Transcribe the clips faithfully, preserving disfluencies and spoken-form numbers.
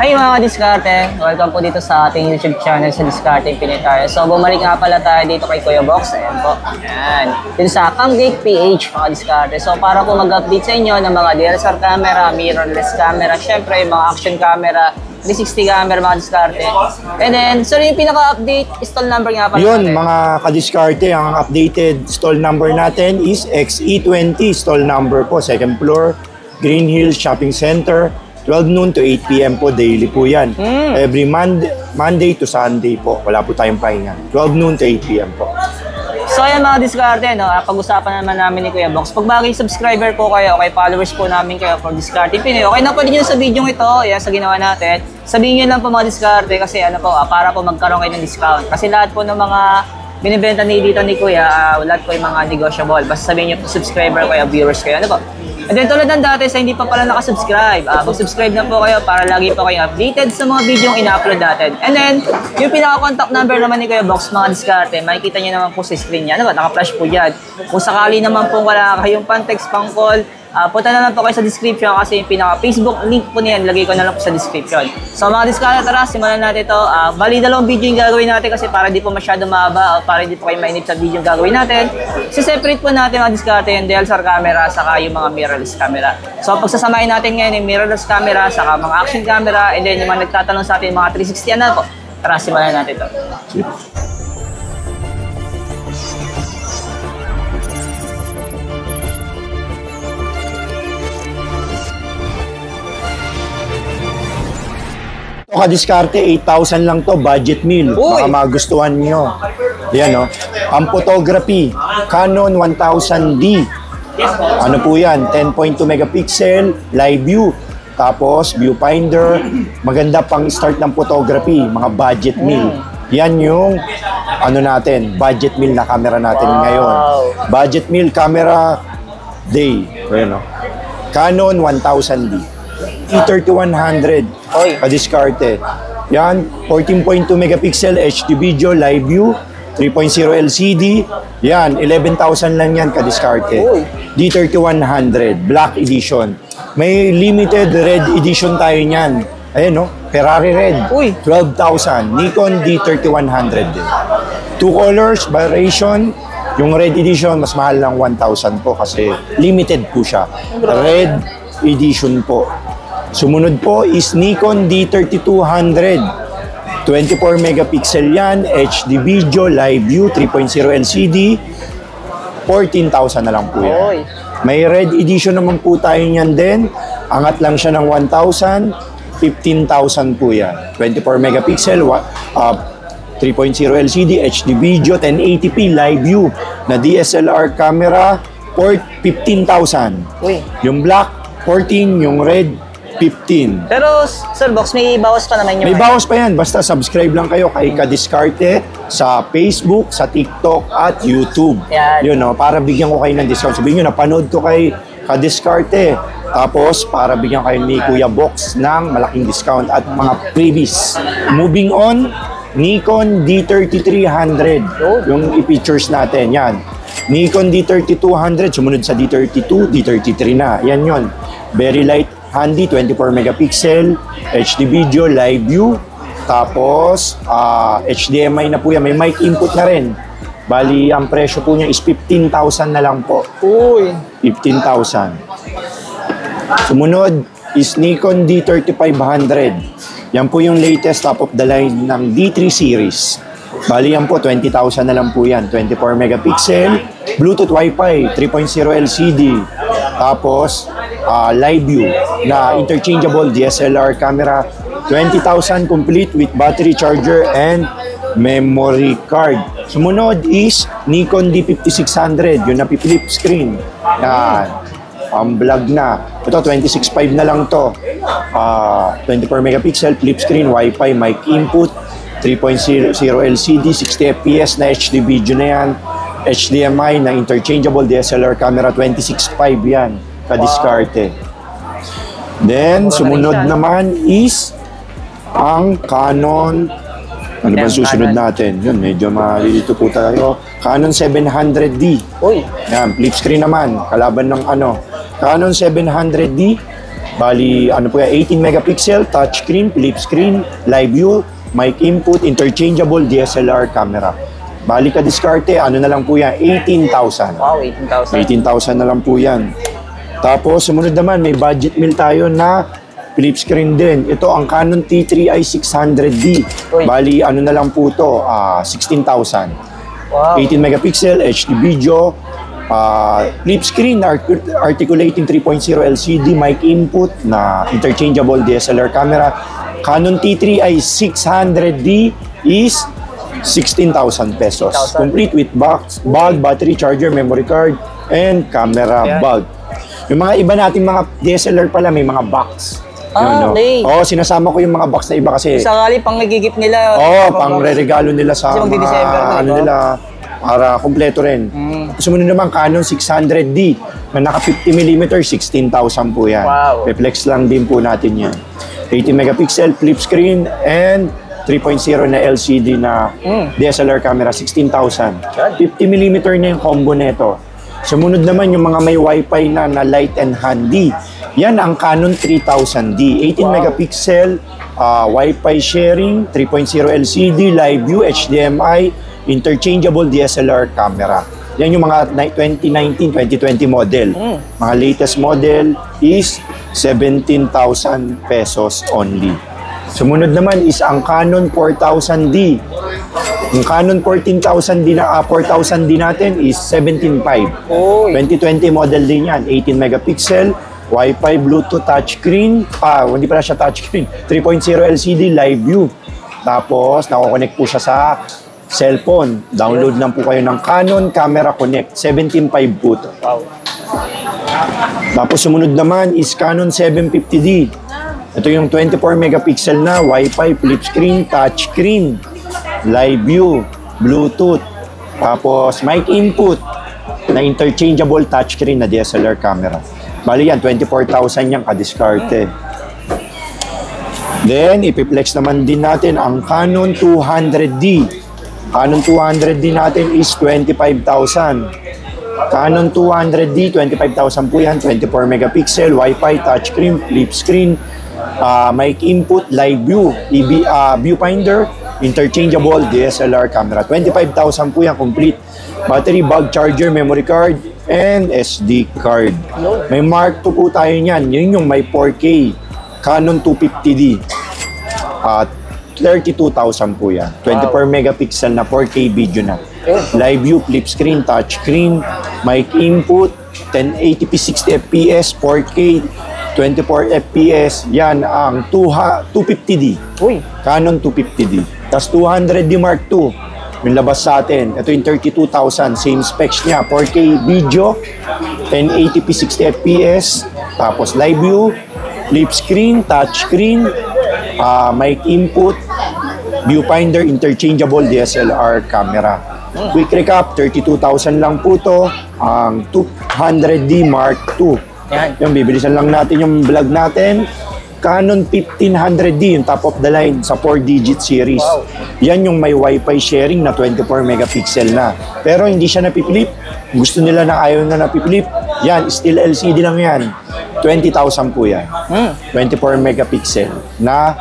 Hi mga diskarte! Welcome po dito sa ating YouTube channel sa Diskarte Pinoy tayo. So bumalik nga pala tayo dito kay Kuya Box. Ayan po. Ayan. Dito sa Camgate P H mga diskarte. So para po mag-update sa inyo ng mga D S L R camera, mirrorless camera, syempre mga action camera, three sixty camera mga diskarte. And then, so yung pinaka-update stall number nga pala yun, natin. mga kadiskarte, ang updated stall number natin is X E twenty stall number po, second floor, Green Hills Shopping Center, twelve noon to eight P M po, daily po yan. Mm. Every Monday, Monday to Sunday po, wala po tayong pahinga. twelve noon to eight P M po. So ayan mga diskarte, no? Pag-usapan naman namin ni Kuya Box. Pag bagay subscriber po kayo, okay, followers po namin kayo for Diskarte Pinoy, okay na po din sa video ito, yan sa ginawa natin. Sabihin nyo lang po mga diskarte kasi ano po, ah, para po magkaroon kayo ng discount. Kasi lahat po ng mga binibenta ni dito ni Kuya, uh, lahat po yung mga negotiable. Basta sabihin nyo po subscriber kayo, viewers kayo, ano po. And then tulad ng dati sa hindi pa pala nakasubscribe, uh, mag-subscribe na po kayo para lagi po kayo updated sa mga video yung ina-upload natin. And then, yung pinaka-contact number naman ni Kuya Box, mga diskarte, makikita nyo naman po sa screen niya. Ano ba? Naka-flash po dyan. Kung sakali naman po wala kayong pan-text, pang-call, Uh, punta na lang po kayo sa description kasi yung pinaka-Facebook link po niyan, lagay ko na lang po sa description. So mga diskarte, tara, simulan natin ito. Uh, bali dalawang video yung gagawin natin kasi para di po masyado mahaba o para di po kayo mainip sa video yung gagawin natin. Si-separate po natin mga diskarte yung D S L R camera saka yung mga mirrorless camera. So pagsasamahin natin ngayon yung mirrorless camera saka mga action camera and then yung mga nagtatanong sa atin mga three sixty ano po. Tara, simulan natin ito. Ito kadiskarte, eight thousand lang to, budget meal. Uy! Baka magustuhan nyo. Yan o. Ang photography, Canon one thousand D. Ano po yan? ten point two megapixel, live view. Tapos, viewfinder. Maganda pang start ng photography, mga budget meal. Yan yung ano natin, budget meal na camera natin wow. ngayon. Budget meal camera day. Ayan o. Canon one thousand D. E thirty-one hundred kadiskarte. Yan, fourteen point two megapixel H D video, live view, three point oh L C D. Yan, eleven thousand lang yan kadiskarte. D thirty-one hundred, black edition. May limited red edition tayo niyan. Ayan no, Ferrari red, twelve thousand. Nikon D thirty-one hundred din. Two colors, variation. Yung red edition, mas mahal lang one thousand po kasi limited po siya. Red edition po. Sumunod po is Nikon D thirty-two hundred. twenty-four megapixel yan, H D video, live view, three point oh L C D. fourteen thousand na lang po yan. May red edition naman po tayo niyan din. Angat lang siya ng one thousand. fifteen thousand po yan. twenty-four megapixel, uh, three point oh L C D, H D video, ten eighty p live view na D S L R camera, port fifteen thousand. Yung black, fourteen, yung red, fifteen. Pero, Sir Box, may bawas pa naman yung... May bawas pa yan. Basta subscribe lang kayo kay Kadiskarte sa Facebook, sa TikTok, at YouTube. Yan. Yun, no? Para bigyan ko kayo ng discount. Sabihin nyo, napanood ko kay Kadiskarte. Tapos, para bigyan kayo ni Kuya Box ng malaking discount at mga freebies. Moving on, Nikon D thirty-three hundred. Yung i-features natin. Yan. Nikon D thirty-two hundred. Sumunod sa D thirty-two, D thirty-three na. Yan yun. Very light. Handy, twenty-four megapixel, H D video, live view, tapos uh, H D M I na po yan, may mic input na rin. Bali, ang presyo po niya is fifteen thousand na lang po. Uy! fifteen thousand. Sumunod is Nikon D thirty-five hundred. Yan po yung latest top of the line ng D three series. Bali, yan po, twenty thousand na lang po yan. twenty-four megapixel, Bluetooth Wi-Fi, three point oh L C D. Tapos, uh, live view na interchangeable D S L R camera, twenty thousand complete with battery charger and memory card. Sumunod is Nikon D fifty-six hundred, yung napi-flip screen. Yan, ang vlog na. Ito, twenty-six point five na lang to. Uh, twenty-four megapixel, flip screen, Wi-Fi, mic input, three point oh L C D, sixty F P S na H D video na yan. H D M I na interchangeable D S L R camera, twenty-six point five yan. Kadiskarte. Then, sumunod naman is ang Canon. Ano ba susunod natin? Yun, medyo malilito po tayo. Canon seven hundred D. Uy. Yan, flip screen naman. Kalaban ng ano. Canon seven hundred D. Bali, ano po yan, eighteen megapixel, touchscreen, flip screen, live view, mic input, interchangeable D S L R camera. Bali ka diskarte, ano na lang po yan, eighteen thousand. Wow, eighteen thousand. eighteen thousand na lang po yan. Tapos, sumunod naman, may budget meal tayo na flip screen din. Ito, ang Canon T three i six hundred D. Uy. Bali, ano na lang po ito, ah, sixteen thousand. Wow. eighteen megapixel, H D video, uh, flip screen, art articulating three point oh L C D, mic input na interchangeable D S L R camera. Canon T three i six hundred D is sixteen thousand pesos. sixteen thousand. Complete with box, bag, battery, charger, memory card, and camera Yeah. bag. Yung mga iba nating mga D S L R pala, may mga box. Ah, Yun, no? okay. Oo, sinasama ko yung mga box na iba kasi Sakali pang nagigip nila. Oo, oh, pang re-regalo nila sa Kasi mga, magdi-December na, ano diba? nila, para kompleto rin. Mm. Sumunod naman, Canon six hundred D, na naka fifty millimeter, sixteen thousand po yan. Wow. Reflex lang din po natin yan. eighty megapixel, flip screen, and three point oh na L C D na Mm. D S L R camera, sixteen thousand. Yan. fifty millimeter na yung combo nito. Sumunod naman yung mga may wifi na na light and handy. Yan ang Canon three thousand D. eighteen Wow. megapixel, uh, Wi-Fi sharing, three point oh L C D, live view, H D M I, interchangeable D S L R camera. Yan yung mga ni- twenty nineteen, twenty twenty model. Mm. Mga latest model is seventeen thousand pesos only. Sumunod naman is ang Canon four thousand D. Yung Canon fourteen thousand D na, uh, four thousand D natin is seventeen five. Oy. twenty twenty model din yan. eighteen megapixel, Wi-Fi, Bluetooth, touchscreen. Ah, hindi pala siya touchscreen. three point oh L C D, live view. Tapos, nako-connect po siya sa cellphone. Download lang po kayo ng Canon Camera Connect. seventeen five po ito. Wow. Tapos, sumunod naman is Canon seven fifty D. Ito yung twenty-four megapixel na Wi-Fi, flip screen, touchscreen, live view, Bluetooth. Tapos, mic input na interchangeable touchscreen na D S L R camera. Bali yan, twenty-four thousand yan kadiskarte. Then, ipiplex naman din natin ang Canon two hundred D. Canon two hundred D natin is twenty-five thousand. Canon two hundred D, twenty-five thousand po yan, twenty-four megapixel, Wi-Fi, touchscreen, flip screen, uh, mic input, live view, E B, uh, viewfinder, interchangeable D S L R camera. twenty-five thousand po yan, complete. Battery, bag, charger, memory card, and S D card. May Mark two po tayo niyan. Yun yung may four K. Canon two fifty D. At thirty-two thousand po yan. twenty-four megapixel na four K video na. Live view, flip screen, touch screen, mic input, ten eighty p sixty F P S, four K, twenty-four F P S. Yan ang two fifty D. Uy. Canon two fifty D. Tapos two hundred D Mark two. Yung labas sa atin. Ito yung thirty-two thousand. Same specs niya. four K video, ten eighty p sixty F P S. Tapos live view, flip screen, touch screen, uh, mic input, viewfinder, interchangeable D S L R camera. Quick recap, thirty-two thousand lang po to. Ang two hundred D Mark two. Yan. Yung bibilisan lang natin yung vlog natin. Canon fifteen hundred D, yung top of the line sa four digit series. Wow. Yan yung may Wi-Fi sharing na twenty-four megapixel na. Pero hindi siya napipilip. Gusto nila na ayaw na napipilip. Yan, still L C D lang yan. twenty thousand po yan. Mm. twenty-four megapixel na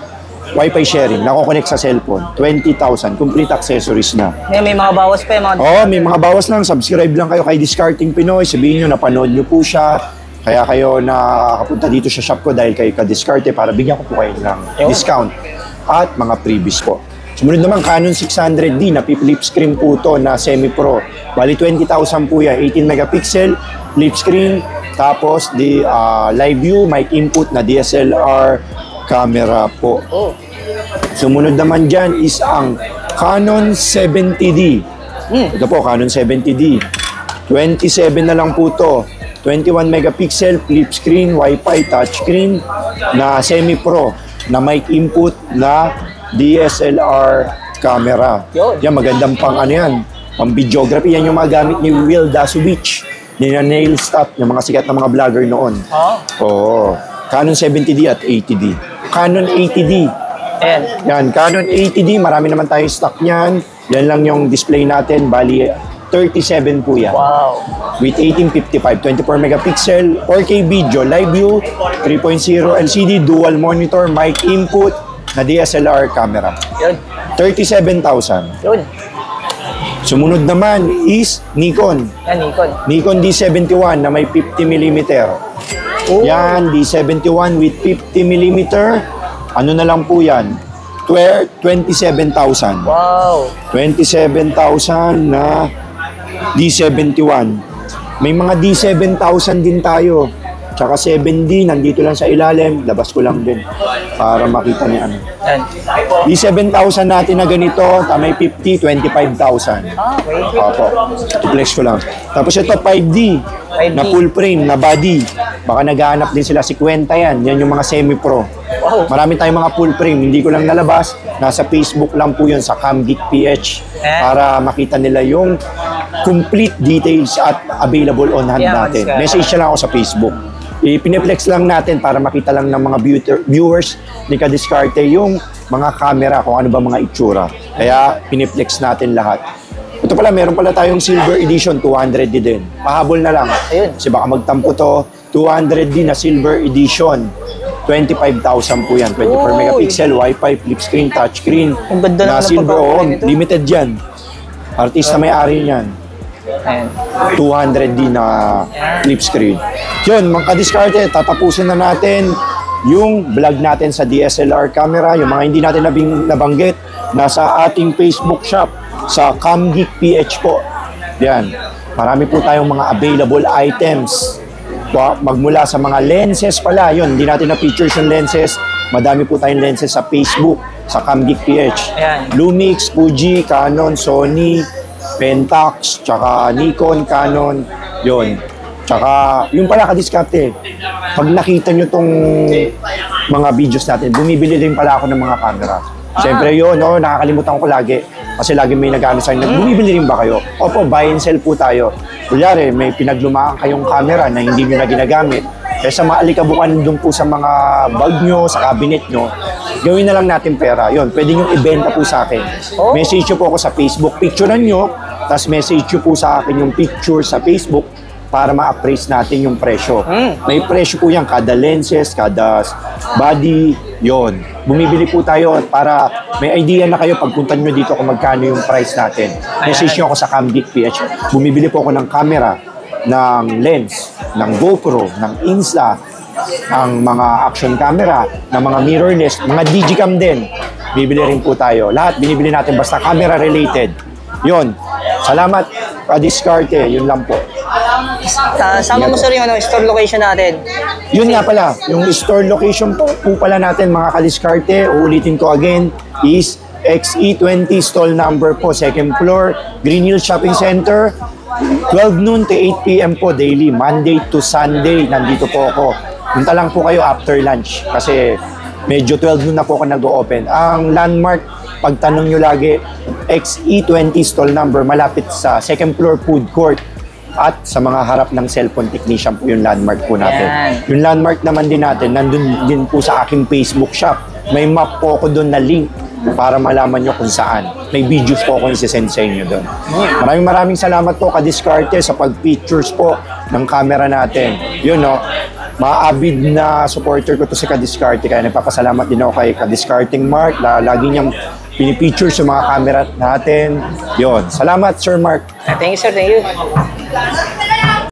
Wi-Fi sharing, nako-connect sa cellphone. twenty thousand, complete accessories na. May, may mga bawas pa yung mga... Oo, may mga bawas lang. Subscribe lang kayo kay Discarding Pinoy. Sabihin nyo, napanood nyo po siya. Kaya kayo nakakapunta dito sa shop ko dahil kayo ka-discarte para bigyan ko po kayo ng Ayun. discount at mga freebies po. Sumunod naman, Canon six hundred D na flip screen po to na semi-pro. Bali twenty thousand po yan. eighteen megapixel, flip screen, tapos the uh, live view, mic input na D S L R camera po. Oh. Sumunod naman dyan is ang Canon seventy D. Mm. Ito po, Canon seventy D. twenty-seven na lang po to. twenty-one megapixel, flip screen, Wi-Fi, touchscreen na semi-pro na mic input na D S L R camera. Yun. Yan, magandang pang ano yan, pang videography. Yan yung mga gamit ni Will Dasovich, ni Nail Stop, yung mga sikat na mga vlogger noon. Oh. Oo. Canon seventy D at eighty D. Canon eighty D. Ayan. Yan, Canon eighty D, marami naman tayong stock niyan. Yan lang yung display natin. Bali, thirty-seven po yan. Wow. With eighteen fifty-five, twenty-four megapixel, four K video, live view, three point oh L C D, dual monitor, mic input, na D S L R camera. Yun. thirty-seven thousand. Yun. Sumunod naman is Nikon. Yan, Nikon. Nikon D seventy-one na may fifty millimeter. Oh. Yan, D seventy-one with fifty millimeter. Ano na lang po yan? twenty-seven thousand. Wow. twenty-seven thousand na D seventy-one. May mga D seven thousand din tayo. Tsaka seven D, nandito lang sa ilalim. Labas ko lang din para makita niya ano. Yan. D seven thousand natin na ganito, may fifty, twenty-five thousand. Ah, okay. Opo, flex ko lang. Tapos ito five D, five D. na full frame, na body. Baka naghahanap din sila, fifty yan. Yan yung mga semi-pro. Wow. Marami tayong mga full frame, hindi ko lang nalabas. Nasa Facebook lang po yun sa CamGeek P H Eh. para makita nila yung complete details at available on hand Yeah, natin. Scott. Message na lang ako sa Facebook. Ipineflex lang natin para makita lang ng mga viewer- viewers ni Kadiskarte yung mga camera, kung ano ba mga itsura. Kaya pineflex natin lahat. Ito pala, meron pala tayong silver edition, two hundred D din. Pahabol na lang. Ayun. Kasi baka magtampo to, two hundred D na silver edition. twenty-five thousand po yan. twenty-four Uy. megapixel, Wi-Fi, flip screen, touch screen. Ang ganda na naman ng silver. Oo, pagkakaroon nito. limited yan. Artista may-ari niyan. Ayan. two hundred D na flip screen. Yun, mga kadiskarte, tatapusin na natin yung vlog natin sa D S L R camera. Yung mga hindi natin nabing, nabanggit, nasa ating Facebook shop sa CamGeek P H po. Yan. Marami po tayong mga available items. Wa- Magmula sa mga lenses pala, yun, hindi natin na-features yung lenses. Madami po tayong lenses sa Facebook, sa CamGeek P H. Ayan. Lumix, Fuji, Canon, Sony, Pentax, tsaka Nikon, Canon, yun. Tsaka, yung pala kadiskarte, pag nakita nyo tong mga videos natin, bumibili din pala ako ng mga camera. Siyempre yun, no, nakakalimutan ko lagi. Kasi lagi may nag-ano sa inyo, bumibili rin ba kayo? Opo, buy and sell po tayo. Kunyari, may pinaglumaan kayong camera na hindi nyo na ginagamit. Kaya sa maalikabukan dun po sa mga bag nyo, sa cabinet nyo, gawin na lang natin pera. Yun, pwede nyo ibenta po sa akin. Oh. Message nyo po ako sa Facebook, picturean nyo, tapos message nyo po sa akin yung picture sa Facebook para ma-appraise natin yung presyo. Mm. May presyo po yan, kada lenses, kada body, yon. Bumibili po tayo para may idea na kayo pagpunta nyo dito kung magkano yung price natin. Message nyo ako sa CamGeek P H. Bumibili po ako ng camera, ng lens, ng GoPro, ng Insta, ang mga action camera, ng mga mirrorless, mga Digicam din. Bibili rin po tayo. Lahat binibili natin basta camera related. Yon. Salamat, Kadiskarte. Yun lang po. Sa sama mo sir yung ano, store location natin. Yun nga pala, yung store location po, po pala natin mga Kadiskarte, uulitin ko again, is X E twenty stall number po, second floor, Green Hills Shopping Center, twelve noon to eight p m po daily, Monday to Sunday, nandito po ako. Punta lang po kayo after lunch kasi medyo twelve noon na po ako nag-o-open. Ang landmark, pagtanong nyo lagi, X E twenty stall number, malapit sa second floor food court. At sa mga harap ng cellphone technician po yung landmark po natin. Yan. Yung landmark naman din natin, nandun din po sa aking Facebook shop. May map po ako doon na link para malaman nyo kung saan. May videos po ako isi-send sa inyo doon. Maraming maraming salamat po Kadiskarte sa pag-features po ng camera natin. Yun no, maaabid na supporter ko to si Kadiskarte kaya nagpapasalamat din ako kay Kadiskarting Mark na lagi niyang pinipicture sa mga camera natin. Yun. Salamat Sir Mark. Thank you sir, thank you.